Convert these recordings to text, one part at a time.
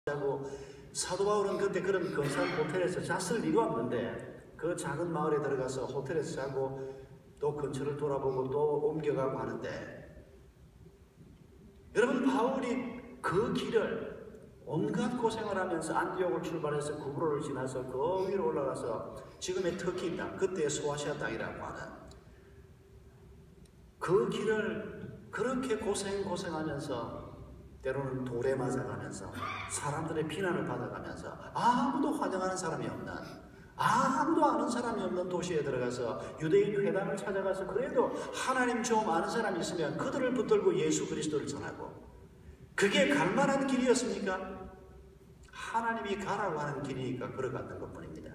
자고, 사도 바울은 그때 그런 근사한 호텔에서 잤을 리가 없는데 그 작은 마을에 들어가서 호텔에서 자고 또 근처를 돌아보고 또 옮겨가고 하는데, 여러분, 바울이 그 길을 온갖 고생을 하면서 안디옥을 출발해서 구브로를 지나서 그 위로 올라가서 지금의 터키 땅, 그때의 소아시아 땅이라고 하는 그 길을 그렇게 고생하면서 때로는 돌에 맞아가면서 사람들의 비난을 받아가면서 아무도 환영하는 사람이 없는, 아무도 아는 사람이 없는 도시에 들어가서 유대인 회당을 찾아가서 그래도 하나님 좀 아는 사람이 있으면 그들을 붙들고 예수 그리스도를 전하고, 그게 갈만한 길이었습니까? 하나님이 가라고 하는 길이니까 걸어갔던 것뿐입니다.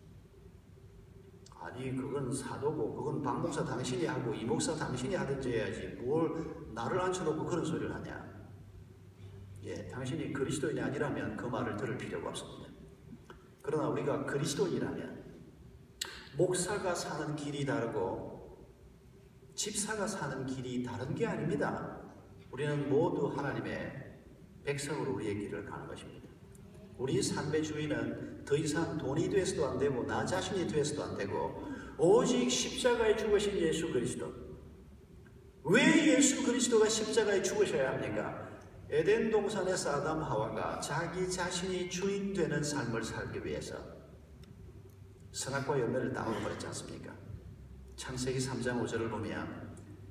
아니, 그건 사도고 그건 박 목사 당신이 하고 이 목사 당신이 하든지 해야지 뭘 나를 앉혀놓고 그런 소리를 하냐. 예, 당신이 그리스도인이 아니라면 그 말을 들을 필요가 없습니다. 그러나 우리가 그리스도인이라면 목사가 사는 길이 다르고 집사가 사는 길이 다른 게 아닙니다. 우리는 모두 하나님의 백성으로 우리의 길을 가는 것입니다. 우리 삶의 주인은 더 이상 돈이 돼서도 안 되고 나 자신이 돼서도 안 되고 오직 십자가에 죽으신 예수 그리스도. 왜 예수 그리스도가 십자가에 죽으셔야 합니까? 에덴 동산에서 아담 하와가 자기 자신이 주인 되는 삶을 살기 위해서 선악과 열매를 따먹어버렸지 않습니까? 창세기 3장 5절을 보면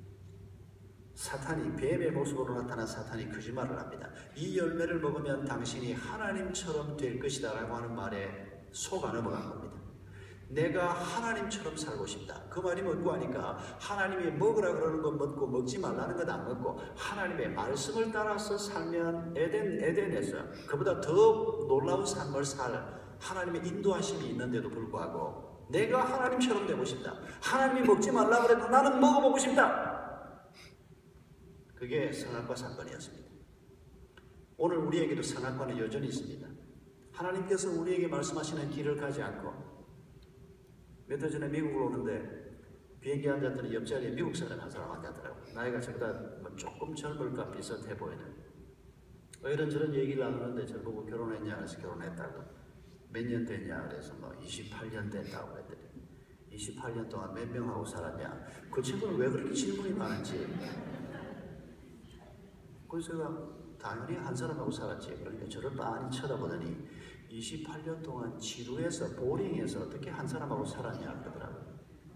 사탄이, 뱀의 모습으로 나타난 사탄이 거짓말을 합니다. 이 열매를 먹으면 당신이 하나님처럼 될 것이다 라고 하는 말에 속아 넘어간 겁니다. 내가 하나님처럼 살고 싶다. 그 말이 뭐고 하니까 하나님이 먹으라 그러는 건 먹고 먹지 말라는 건 안 먹고 하나님의 말씀을 따라서 살면 에덴에서 그보다 더 놀라운 삶을 살 하나님의 인도하심이 있는데도 불구하고 내가 하나님처럼 되고 싶다. 하나님이 먹지 말라 그래도 나는 먹어보고 싶다. 그게 선악과 사건이었습니다. 오늘 우리에게도 선악과는 여전히 있습니다. 하나님께서 우리에게 말씀하시는 길을 가지 않고, 몇 달 전에 미국을 오는데 비행기에 앉았더니 옆자리에 미국 사람 한 사람 앉았더라고요. 나이가 저보다 조금 젊을까 비슷해 보이는. 이런저런 얘기를 나누는데 저를 보고 결혼했냐 그래서 결혼했다고. 몇 년 됐냐 그래서 28년 됐다고 했더니 28년 동안 몇 명하고 살았냐. 그 친구는 왜 그렇게 질문이 많은지. 그래서 제가 당연히 한 사람하고 살았지. 그러니까 저를 빤히 쳐다보더니 28년 동안 지루해서 보링해서 어떻게 한 사람하고 살았냐 그러더라고요.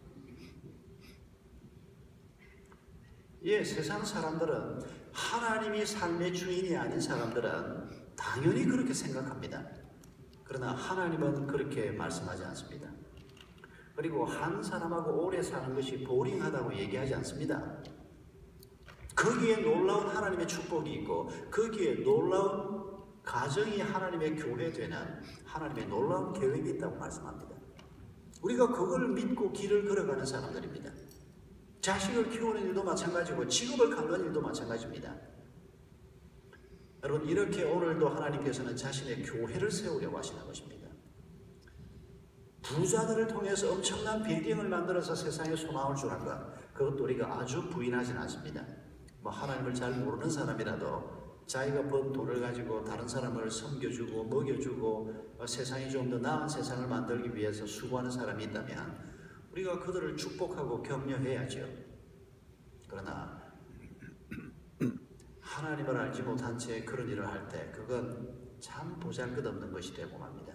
예, 세상 사람들은, 하나님이 삶의 주인이 아닌 사람들은 당연히 그렇게 생각합니다. 그러나 하나님은 그렇게 말씀하지 않습니다. 그리고 한 사람하고 오래 사는 것이 보링하다고 얘기하지 않습니다. 거기에 놀라운 하나님의 축복이 있고 거기에 놀라운 가정이 하나님의 교회되는 하나님의 놀라운 계획이 있다고 말씀합니다. 우리가 그걸 믿고 길을 걸어가는 사람들입니다. 자식을 키우는 일도 마찬가지고 직업을 갖는 일도 마찬가지입니다. 여러분, 이렇게 오늘도 하나님께서는 자신의 교회를 세우려고 하시는 것입니다. 부자들을 통해서 엄청난 빌딩을 만들어서 세상에 소망을 주는 것, 그것도 우리가 아주 부인하지는 않습니다. 하나님을 잘 모르는 사람이라도 자기가 번 돈을 가지고 다른 사람을 섬겨주고 먹여주고 세상이 좀 더 나은 세상을 만들기 위해서 수고하는 사람이 있다면 우리가 그들을 축복하고 격려해야죠. 그러나 하나님을 알지 못한 채 그런 일을 할 때 그건 참 보잘것없는 것이 되고 맙니다.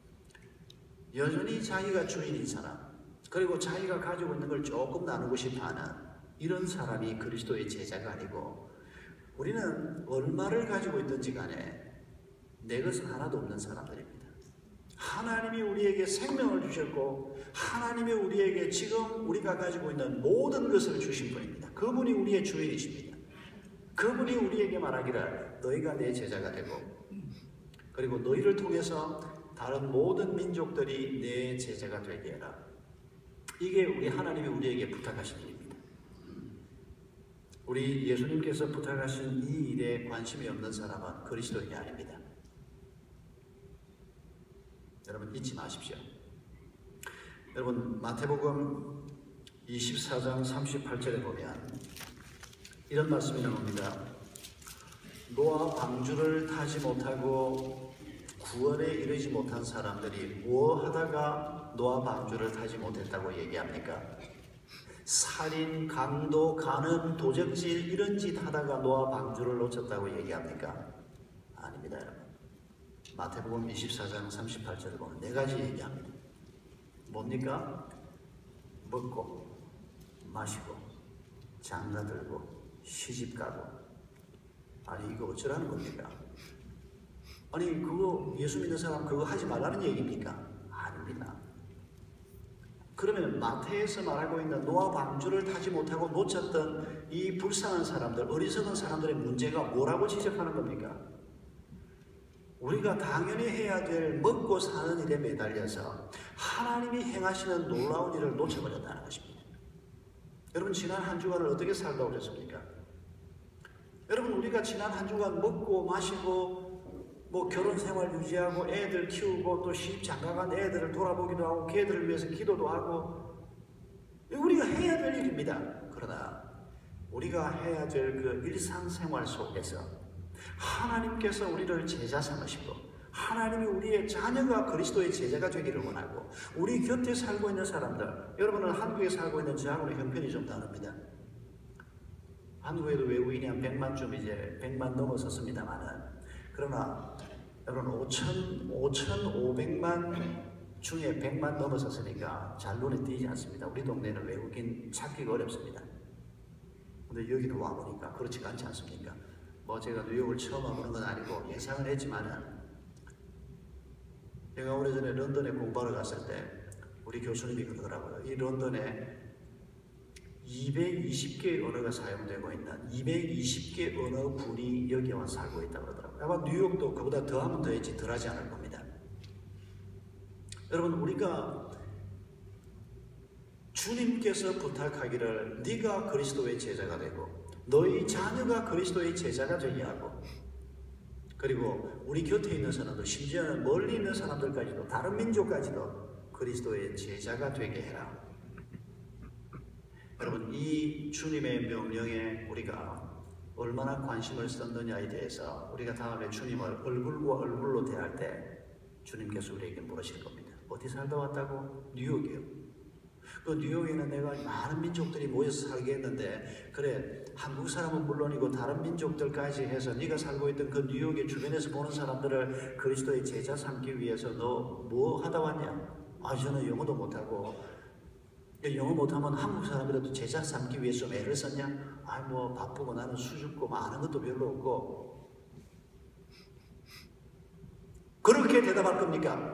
여전히 자기가 주인인 사람, 그리고 자기가 가지고 있는 걸 조금 나누고 싶어하는 이런 사람이 그리스도의 제자가 아니고, 우리는 얼마를 가지고 있든지 간에 내 것은 하나도 없는 사람들입니다. 하나님이 우리에게 생명을 주셨고 하나님이 우리에게 지금 우리가 가지고 있는 모든 것을 주신 분입니다. 그분이 우리의 주인이십니다. 그분이 우리에게 말하기를 너희가 내 제자가 되고 그리고 너희를 통해서 다른 모든 민족들이 내 제자가 되게 해라. 이게 우리 하나님이 우리에게 부탁하신 일입니다. 우리 예수님께서 부탁하신 이 일에 관심이 없는 사람은 그리스도인이 아닙니다. 여러분, 잊지 마십시오. 여러분, 마태복음 24장 38절에 보면 이런 말씀이 나옵니다. 노아 방주를 타지 못하고 이르지 못한 사람들이 뭐 하다가 노아 방주를 타지 못했다고 얘기합니까? 살인, 강도, 간음, 도적질 이런 짓 하다가 노아 방주를 놓쳤다고 얘기합니까? 아닙니다, 여러분. 마태복음 24장 38절을 보면 네 가지 얘기합니다. 뭡니까? 먹고 마시고 장가들고 시집가고. 아니 이거 어쩌라는 겁니까? 아니 그거 예수 믿는 사람 그거 하지 말라는 얘기입니까? 아닙니다. 그러면 마태에서 말하고 있는 노아 방주를 타지 못하고 놓쳤던 이 불쌍한 사람들, 어리석은 사람들의 문제가 뭐라고 지적하는 겁니까? 우리가 당연히 해야 될 먹고 사는 일에 매달려서 하나님이 행하시는 놀라운 일을 놓쳐버렸다는 것입니다. 여러분 지난 한 주간을 어떻게 살다 오셨습니까? 여러분 우리가 지난 한 주간 먹고 마시고 뭐 결혼 생활 유지하고 애들 키우고 또 시집 장가간 애들을 돌아보기도 하고 걔들을 위해서 기도도 하고 우리가 해야 될 일입니다. 그러나 우리가 해야 될 그 일상생활 속에서 하나님께서 우리를 제자 삼으시고 하나님이 우리의 자녀가 그리스도의 제자가 되기를 원하고 우리 곁에 살고 있는 사람들, 여러분은 한국에 살고 있는 저하고는 형편이 좀 다릅니다. 한국에도 외국인이 한 100만쯤 이제 100만 넘어섰습니다만은 그러나 여러분 5,500만 중에 100만 넘어섰으니까 잘 눈에 띄지 않습니다. 우리 동네는 외국인 찾기가 어렵습니다. 근데 여기도 와보니까 그렇지가 않지 않습니까? 뭐 제가 뉴욕을 처음 와보는 건 아니고 예상을 했지만은 제가 오래전에 런던에 공부하러 갔을 때 우리 교수님이 그러더라고요. 이 런던에 220개의 언어가 사용되고 있는 220개 언어군이 여기 와 살고 있다고 그러더라고요. 아마 뉴욕도 그보다 더하면 더했지 덜하지 않을 겁니다. 여러분 우리가 주님께서 부탁하기를 네가 그리스도의 제자가 되고 너희 자녀가 그리스도의 제자가 되게 하고 그리고 우리 곁에 있는 사람들 심지어는 멀리 있는 사람들까지도 다른 민족까지도 그리스도의 제자가 되게 해라. 여러분 이 주님의 명령에 우리가 얼마나 관심을 썼느냐에 대해서 우리가 다음에 주님을 얼굴과 얼굴로 대할 때 주님께서 우리에게 물으실 겁니다. 어디 살다 왔다고? 뉴욕이요. 그 뉴욕에는 내가 많은 민족들이 모여서 살게 했는데 그래 한국 사람은 물론이고 다른 민족들까지 해서 네가 살고 있던 그 뉴욕의 주변에서 보는 사람들을 그리스도의 제자 삼기 위해서 너 뭐 하다 왔냐? 아 저는 영어도 못하고 영어 못하면 한국 사람이라도 제자 삼기 위해서 좀 애를 썼냐? 아이 뭐 바쁘고 나는 수줍고 뭐 아는 것도 별로 없고 그렇게 대답할 겁니까?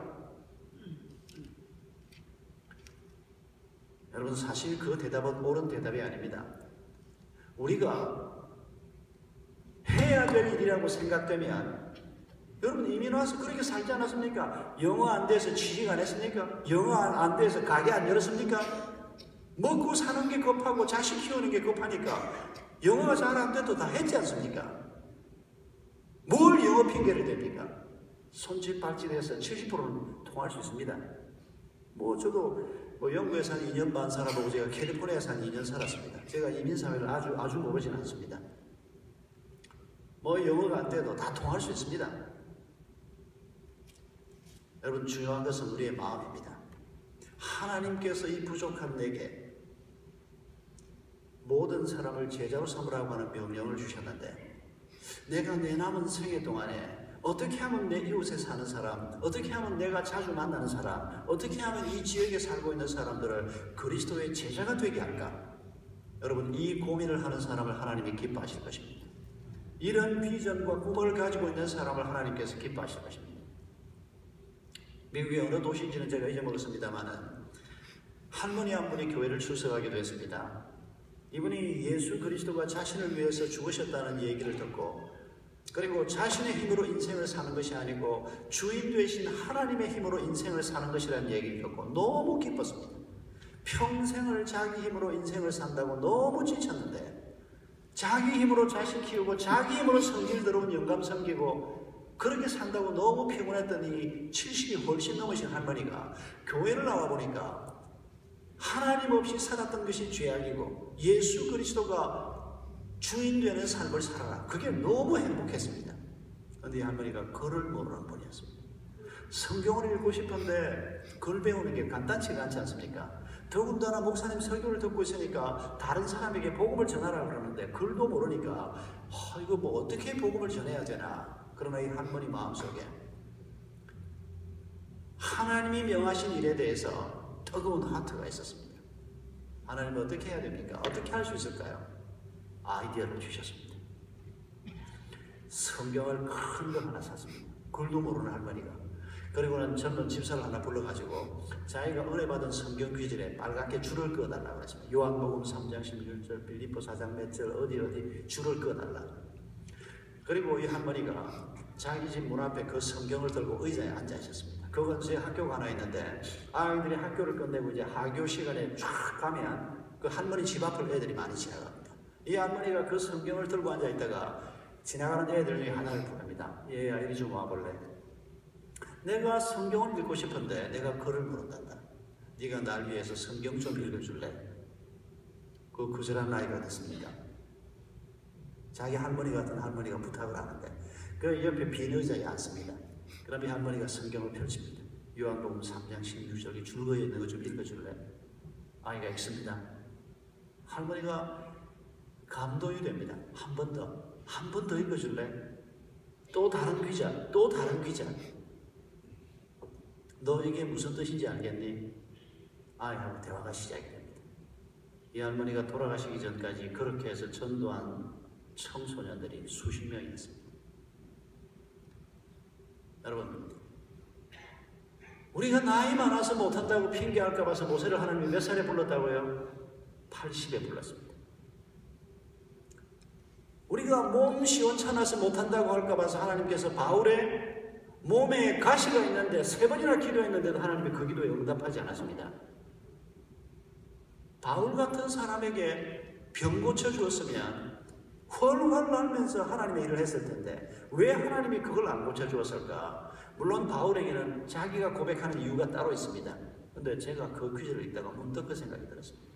여러분 사실 그 대답은 옳은 대답이 아닙니다. 우리가 해야 될 일이라고 생각되면 여러분 이민 와서 그렇게 살지 않았습니까? 영어 안 돼서 취직 안 했습니까? 영어 안 돼서 가게 안 열었습니까? 먹고 사는 게 급하고 자식 키우는 게 급하니까 영어가 잘 안 돼도 다 했지 않습니까? 뭘 영어 핑계를 댑니까? 손짓 발짓해서 70%는 통할 수 있습니다. 뭐 저도 뭐 영국에서 한 2년 반 살아보고 제가 캘리포니아에서 한 2년 살았습니다. 제가 이민사회를 아주 모르진 않습니다. 뭐 영어가 안 돼도 다 통할 수 있습니다. 여러분 중요한 것은 우리의 마음입니다. 하나님께서 이 부족한 내게 모든 사람을 제자로 삼으라고 하는 명령을 주셨는데 내가 내 남은 생애 동안에 어떻게 하면 내 이웃에 사는 사람, 어떻게 하면 내가 자주 만나는 사람, 어떻게 하면 이 지역에 살고 있는 사람들을 그리스도의 제자가 되게 할까? 여러분 이 고민을 하는 사람을 하나님이 기뻐하실 것입니다. 이런 비전과 꿈을 가지고 있는 사람을 하나님께서 기뻐하실 것입니다. 미국의 어느 도시인지는 제가 잊어먹었습니다만은 할머니 한 분이 교회를 출석하기도 했습니다. 이분이 예수 그리스도가 자신을 위해서 죽으셨다는 얘기를 듣고 그리고 자신의 힘으로 인생을 사는 것이 아니고 주인 되신 하나님의 힘으로 인생을 사는 것이라는 얘기를 듣고 너무 기뻤습니다. 평생을 자기 힘으로 인생을 산다고 너무 지쳤는데 자기 힘으로 자식 키우고 자기 힘으로 성질 들어온 영감 섬기고 그렇게 산다고 너무 피곤했던 이 70이 훨씬 넘으신 할머니가 교회를 나와보니까 하나님 없이 살았던 것이 죄악이고 예수 그리스도가 주인 되는 삶을 살아라. 그게 너무 행복했습니다. 그런데 이 할머니가 글을 모르는 분이었습니다. 성경을 읽고 싶은데 글 배우는 게 간단치가 않지 않습니까? 더군다나 목사님 설교를 듣고 있으니까 다른 사람에게 복음을 전하라고 그러는데 글도 모르니까 이거 뭐 어떻게 복음을 전해야 되나? 그러나 이 할머니 마음속에 하나님이 명하신 일에 대해서 뜨거운 하트가 있었습니다. 하나님은 어떻게 해야 됩니까? 어떻게 할 수 있을까요? 아이디어를 주셨습니다. 성경을 큰 거 하나 샀습니다. 글도 모르는 할머니가. 그리고는 젊은 집사를 하나 불러가지고 자기가 은혜 받은 성경 귀절에 빨갛게 줄을 그어달라고 했습니다. 요한복음 3장 16절, 빌립보 4장 몇 절, 어디 줄을 그어달라. 그리고 이 할머니가 자기 집 문 앞에 그 성경을 들고 의자에 앉아 있었습니다. 그 근처에 학교가 하나 있는데 아이들이 학교를 끝내고 이제 하교 시간에 쫙 가면 그 할머니 집 앞을 애들이 많이 지나갑니다. 이 할머니가 그 성경을 들고 앉아 있다가 지나가는 애들 중에 하나를 부릅니다. 얘야 이리 좀 와볼래? 내가 성경을 읽고 싶은데 내가 글을 모른단다. 네가 날 위해서 성경 좀 읽어줄래? 그 거절한 나이가 됐습니다. 자기 할머니 같은 할머니가 부탁을 하는데 그 옆에 빈 의자에 앉습니다. 그럼 이 할머니가 성경을 펼칩니다. 요한복음 3장 16절이 줄거에 있는 거 좀 읽어줄래? 아이가 읽습니다. 할머니가 감동이 됩니다. 한 번 더 읽어줄래? 또 다른 귀자, 또 다른 귀자. 너 이게 무슨 뜻인지 알겠니? 아이하고 대화가 시작이 됩니다. 이 할머니가 돌아가시기 전까지 그렇게 해서 전도한 청소년들이 수십 명이었습니다. 여러분, 우리가 나이 많아서 못한다고 핑계할까 봐서 모세를 하나님이 몇 살에 불렀다고요? 80에 불렀습니다. 우리가 몸 시원찮아서 못한다고 할까 봐서 하나님께서 바울의 몸에 가시가 있는데 3번이나 기도했는데도 하나님이 그 기도에 응답하지 않았습니다. 바울 같은 사람에게 병 고쳐주었으면 훨훨 날면서 하나님의 일을 했을 텐데 왜 하나님이 그걸 안 고쳐주었을까? 물론 바울에게는 자기가 고백하는 이유가 따로 있습니다. 그런데 제가 그 퀴즈를 읽다가 문득 그 생각이 들었습니다.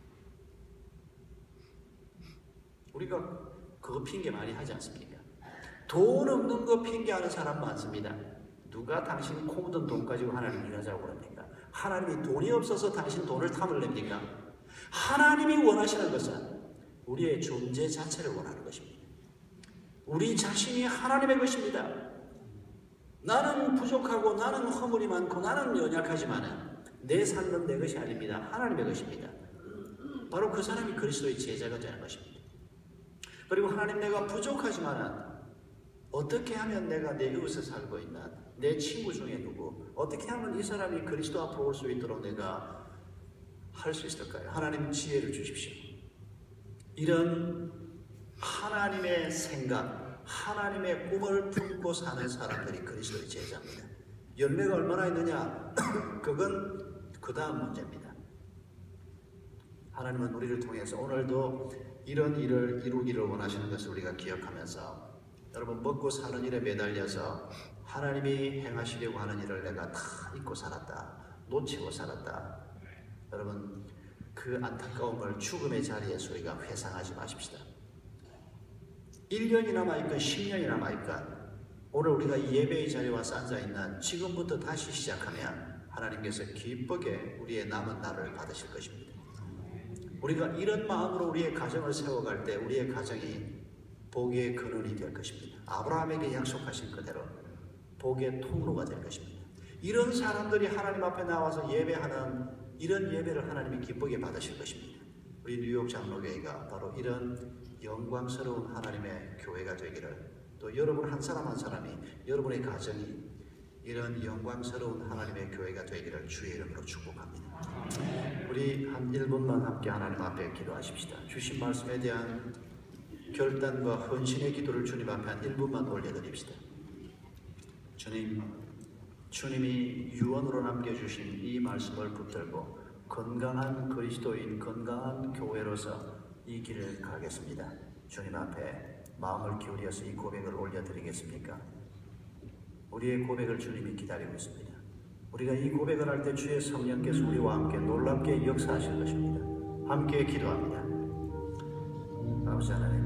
우리가 그거 핑계 많이 하지 않습니까? 돈 없는 거 핑계하는 사람 많습니다. 누가 당신 코 묻은 돈 가지고 하나님 일하자고 그럽니까? 하나님이 돈이 없어서 당신 돈을 탐을 냅니까? 하나님이 원하시는 것은 우리의 존재 자체를 원하는 것입니다. 우리 자신이 하나님의 것입니다. 나는 부족하고 나는 허물이 많고 나는 연약하지만 내 삶은 내 것이 아닙니다. 하나님의 것입니다. 바로 그 사람이 그리스도의 제자가 되는 것입니다. 그리고 하나님 내가 부족하지만 어떻게 하면 내가 내 이웃에 살고 있는 내 친구 중에 누구 어떻게 하면 이 사람이 그리스도 앞으로 올 수 있도록 내가 할 수 있을까요? 하나님 지혜를 주십시오. 이런 하나님의 생각, 하나님의 꿈을 품고 사는 사람들이 그리스도의 제자입니다. 열매가 얼마나 있느냐? 그건 그 다음 문제입니다. 하나님은 우리를 통해서 오늘도 이런 일을 이루기를 원하시는 것을 우리가 기억하면서 여러분 먹고 사는 일에 매달려서 하나님이 행하시려고 하는 일을 내가 다 잊고 살았다. 놓치고 살았다. 여러분 그 안타까움을 죽음의 자리에서 우리가 회상하지 마십시다. 1년이 남아있건 10년이 남아있건 오늘 우리가 이 예배의 자리에 와서 앉아있는 지금부터 다시 시작하면 하나님께서 기쁘게 우리의 남은 날을 받으실 것입니다. 우리가 이런 마음으로 우리의 가정을 세워갈 때 우리의 가정이 복의 근원이 될 것입니다. 아브라함에게 약속하신 그대로 복의 통로가 될 것입니다. 이런 사람들이 하나님 앞에 나와서 예배하는 이런 예배를 하나님이 기쁘게 받으실 것입니다. 우리 뉴욕 장로교회가 바로 이런 영광스러운 하나님의 교회가 되기를 또 여러분 한 사람 한 사람이 여러분의 가정이 이런 영광스러운 하나님의 교회가 되기를 주의 이름으로 축복합니다. 우리 한 1분만 함께 하나님 앞에 기도하십시다. 주신 말씀에 대한 결단과 헌신의 기도를 주님 앞에 한 1분만 올려드립시다. 주님, 주님이 유언으로 남겨주신 이 말씀을 붙들고 건강한 그리스도인, 건강한 교회로서 이 길을 가겠습니다. 주님 앞에 마음을 기울여서 이 고백을 올려드리겠습니까? 우리의 고백을 주님이 기다리고 있습니다. 우리가 이 고백을 할 때 주의 성령께서 우리와 함께 놀랍게 역사하실 것입니다. 함께 기도합니다. 아버지 하나님,